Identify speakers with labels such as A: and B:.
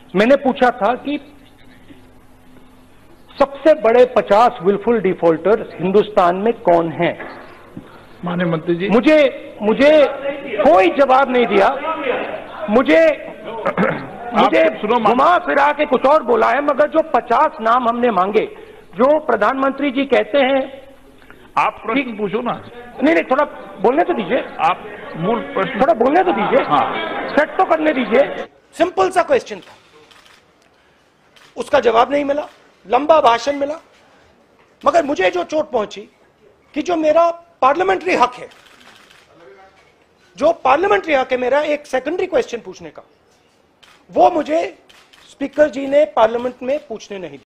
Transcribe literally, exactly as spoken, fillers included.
A: मैंने पूछा था कि सबसे बड़े पचास विलफुल डिफॉल्टर्स हिंदुस्तान में कौन हैं?
B: माननीय मंत्री जी,
A: मुझे मुझे कोई जवाब नहीं दिया। मुझे मुझे
B: सुनो,
A: घुमा फिरा के कुछ और बोला है, मगर जो पचास नाम हमने मांगे, जो प्रधानमंत्री जी कहते हैं,
B: आप प्रश्न पूछो ना।
A: नहीं नहीं, थोड़ा बोलने तो दीजिए।
B: आप मूल प्रश्न
A: थोड़ा बोलने तो दीजिए।
B: हाँ।
A: सेट तो करने दीजिए। सिंपल सा क्वेश्चन था, उसका जवाब नहीं मिला, लंबा भाषण मिला। मगर मुझे जो चोट पहुंची कि जो मेरा पार्लियामेंट्री हक है, जो पार्लियामेंट्री हक है मेरा एक सेकेंडरी क्वेश्चन पूछने का, वो मुझे स्पीकर जी ने पार्लियामेंट में पूछने नहीं दिया।